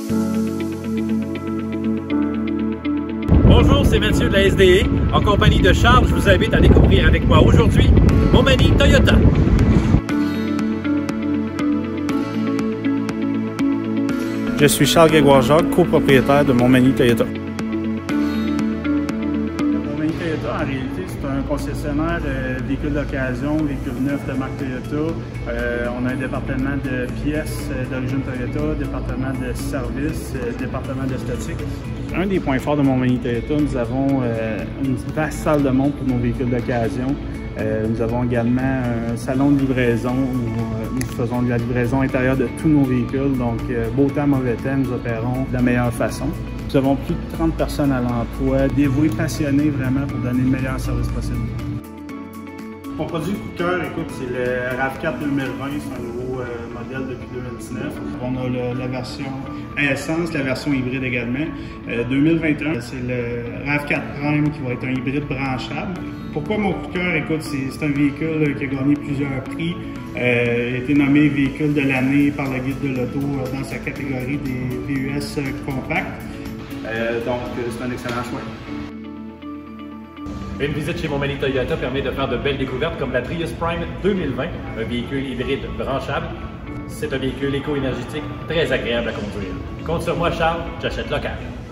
Bonjour, c'est Mathieu de la SDE. En compagnie de Charles, je vous invite à découvrir avec moi aujourd'hui Montmagny Toyota. Je suis Charles Grégoire-Jacques, copropriétaire de Montmagny Toyota. Montmagny Toyota, en réalité, c'est un concessionnaire de véhicules d'occasion, véhicules neufs de marque Toyota. On a un département de pièces d'origine Toyota, département de services, département d'esthétique. Un des points forts de Montmagny Toyota, nous avons une vaste salle de montre pour nos véhicules d'occasion. Nous avons également un salon de livraison où nous faisons de la livraison intérieure de tous nos véhicules. Donc, beau temps, mauvais temps, nous opérons de la meilleure façon. Nous avons plus de 30 personnes à l'emploi, dévouées, passionnées vraiment pour donner le meilleur service possible. Mon produit coup de cœur, écoute, c'est le RAV4 2020, c'est un nouveau modèle depuis 2019. On a la version à essence, la version hybride également. 2021, c'est le RAV4 Prime qui va être un hybride branchable. Pourquoi mon coup de cœur? Écoute, c'est un véhicule qui a gagné plusieurs prix. Il a été nommé véhicule de l'année par le guide de l'auto dans sa catégorie des VUS compacts. Donc, c'est un excellent choix. Une visite chez Montmagny Toyota permet de faire de belles découvertes comme la Prius Prime 2020, un véhicule hybride branchable. C'est un véhicule éco-énergétique très agréable à conduire. Compte sur moi, Charles, j'achète local.